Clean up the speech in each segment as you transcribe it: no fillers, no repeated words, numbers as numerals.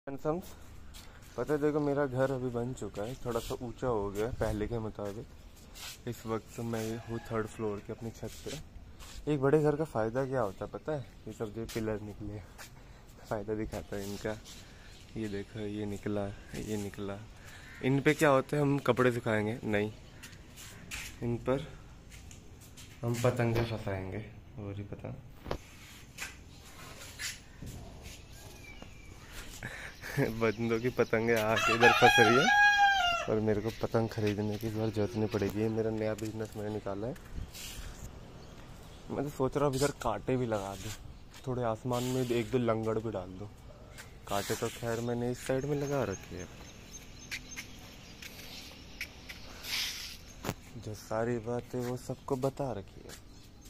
Handsome. पता है देखो, मेरा घर अभी बन चुका है, थोड़ा सा ऊंचा हो गया है पहले के मुताबिक। इस वक्त मैं हूँ 3rd फ्लोर के अपनी छत पे। एक बड़े घर का फ़ायदा क्या होता है पता है? ये सब जो पिलर निकले फ़ायदा दिखाता है इनका। ये देखो, ये निकला, ये निकला। इन पे क्या होता है, हम कपड़े सुखाएंगे नहीं, इन पर हम पतंगे फंसाएंगे। और ही पता बंदों की पतंगे आके इधर फंस रही है और मेरे को पतंग खरीदने की इस बार जरूरत नहीं पड़ेगी। ये मेरा नया बिजनेस मैंने निकाला है। मैं तो सोच रहा हूँ इधर कांटे भी लगा दूँ, थोड़े आसमान में 1-2 लंगड़ भी डाल दूँ। कांटे तो खैर मैंने इस साइड में लगा रखे हैं। जो सारी बातें वो सबको बता रखी है,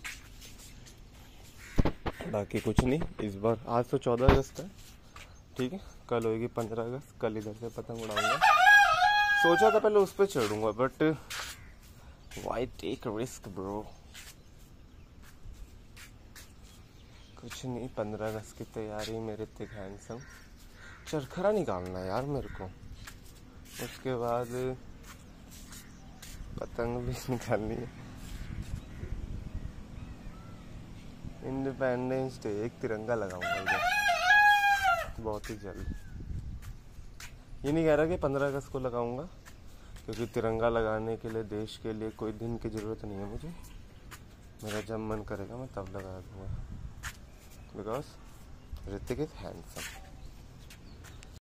बाकी कुछ नहीं। इस बार आज तो 14 अगस्त है, ठीक है, कल होगी 15 अगस्त। कल इधर से पतंग उड़ाऊंगा। सोचा था पहले उस पर चढ़ूंगा, but why take risk bro. कुछ नहीं, 15 अगस्त की तैयारी मेरे थिक हैंडसम। चरखरा निकालना है यार मेरे को, उसके बाद पतंग भी निकालनी है। इंडिपेंडेंस डे एक तिरंगा लगाऊंगा इधर बहुत ही जल्द। ये नहीं कह रहा कि 15 अगस्त को लगाऊंगा, क्योंकि तिरंगा लगाने के लिए, देश के लिए कोई दिन की ज़रूरत नहीं है मुझे। मेरा जब मन करेगा मैं तब लगा दूंगा, बिकॉज ऋतिक इज हैंडसम।